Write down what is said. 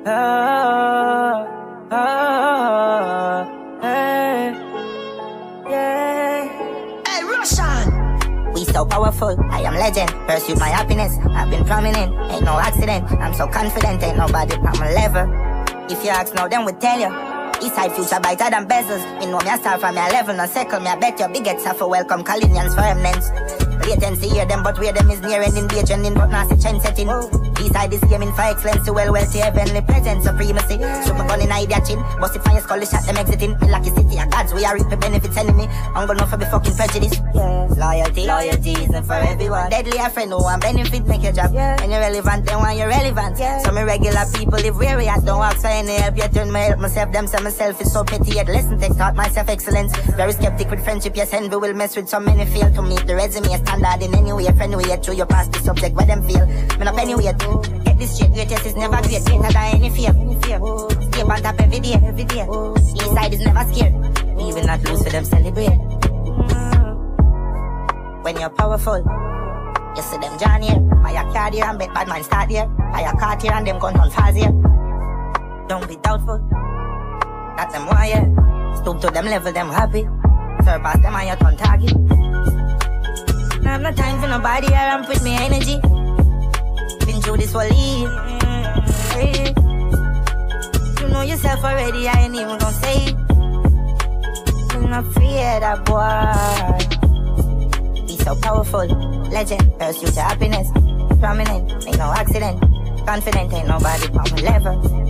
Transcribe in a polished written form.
Oh, oh, hey, yeah. Hey, Russian! We so powerful, I am legend. Pursued my happiness, I've been prominent. Ain't no accident, I'm so confident. Ain't nobody on my level. If you ask now, then we tell you. Eastside future brighter than bezels. Me know me a star from me a level, no circle. Me a bet your biggest for welcome Colinians for eminence. Latency hear them, but where them is near ending, day trending, but not the trend setting. Eastside is aiming for excellence, to well wealthy, heavenly presence, supremacy. Shoot my gun in idea chin, bust it from your skull, shot them exiting. Me lucky city of gods, we are reap the benefits enemy. I'm gonna for be fucking prejudice. Yeah. Loyalty isn't for everyone. Deadly a friend who want benefit, make your job. When you're relevant, then when you're relevant. So me regular people live where we at, don't ask for any help. Yet turn me help myself, them say myself is so petty. Yet listen, take thought myself excellence. Very skeptic with friendship, yes, envy will mess with so many fail to meet the resume standard in any way. Friend way through your past the subject where them feel. Me no penny way to get this straight. Greatest is never great, greater than any fear. Stay on top every day. Eastside is never scared. Even not lose for them celebrate. When you're powerful, you see them John here. I a card here and bet bad man start here. I a cart here and them gun on fast here. Don't be doubtful that them wire. Stoop to them level, them happy. Surpass them and you turn target. I have no time for nobody around with me energy. Been through this whole year. You know yourself already, I ain't even gonna say it. You're not fear that boy. Be so powerful, legend, pursuit to happiness. Prominent, ain't no accident. Confident, ain't nobody on my level.